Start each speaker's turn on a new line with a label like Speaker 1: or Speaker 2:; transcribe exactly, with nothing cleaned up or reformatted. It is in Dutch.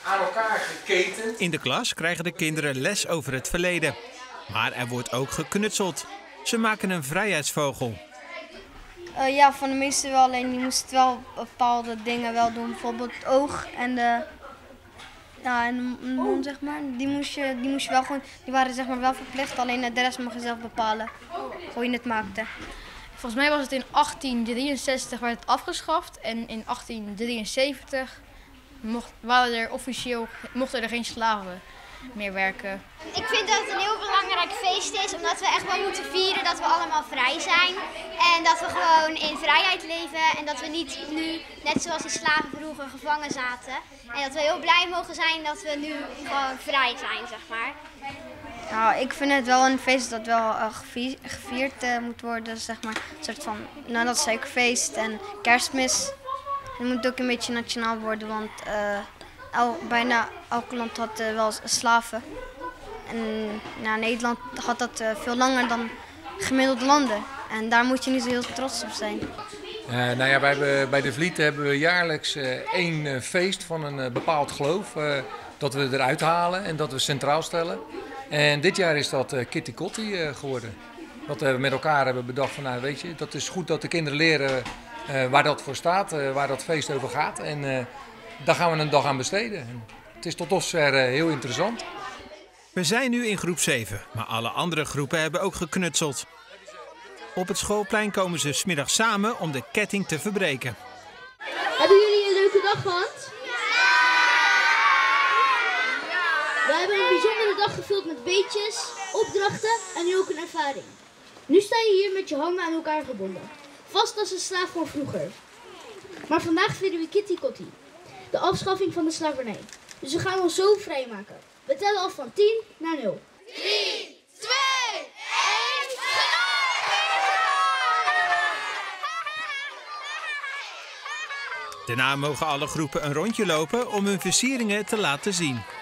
Speaker 1: aan elkaar geketend.
Speaker 2: In de klas krijgen de kinderen les over het verleden. Maar er wordt ook geknutseld. Ze maken een vrijheidsvogel.
Speaker 3: Uh, ja, van de meesten wel, alleen die moesten wel bepaalde dingen wel doen. Bijvoorbeeld het oog en de, ja, en de mond, zeg maar. Die moest je, die moest je wel gewoon, die waren zeg maar wel verplicht, alleen de rest mag je zelf bepalen hoe je het maakte.
Speaker 4: Volgens mij was het in achttien drieënzestig werd het afgeschaft en in achttien drieënzeventig mocht, waren er officieel, mochten er geen slaven meer werken.
Speaker 5: Ik vind dat het een heel belangrijk feest is, omdat we echt wel moeten vieren dat we allemaal vrij zijn. En dat we gewoon in vrijheid leven en dat we niet nu, net zoals die slaven vroeger, gevangen zaten. En dat we heel blij mogen zijn dat we nu gewoon vrij zijn, zeg maar.
Speaker 3: Nou, ik vind het wel een feest dat wel uh, gevierd uh, moet worden, zeg maar. Een soort van, nou, dat suikerfeest en kerstmis. Het moet ook een beetje nationaal worden, want uh, el, bijna elk land had uh, wel slaven. En nou, Nederland had dat uh, veel langer dan gemiddelde landen. En daar moet je niet zo heel trots op zijn.
Speaker 1: Uh, nou ja, bij, bij de Vliet hebben we jaarlijks uh, één uh, feest van een uh, bepaald geloof. Uh, dat we eruit halen en dat we centraal stellen. En dit jaar is dat uh, Kitty Kotti uh, geworden. Dat we met elkaar hebben bedacht van, nou weet je, dat is goed dat de kinderen leren uh, waar dat voor staat, uh, waar dat feest over gaat. En uh, daar gaan we een dag aan besteden. En het is tot dusver uh, heel interessant.
Speaker 2: We zijn nu in groep zeven, maar alle andere groepen hebben ook geknutseld. Op het schoolplein komen ze 's middags samen om de ketting te verbreken.
Speaker 6: Hebben jullie een leuke dag gehad? We hebben een bijzondere dag gevuld met beetjes, opdrachten en nu ook een ervaring. Nu sta je hier met je handen aan elkaar gebonden. Vast als een slaaf van vroeger. Maar vandaag vieren we Kitty Kotti. De afschaffing van de slavernij. Dus we gaan ons zo vrijmaken. We tellen af van tien naar nul.
Speaker 5: drie, twee, één,
Speaker 2: Daarna mogen alle groepen een rondje lopen om hun versieringen te laten zien.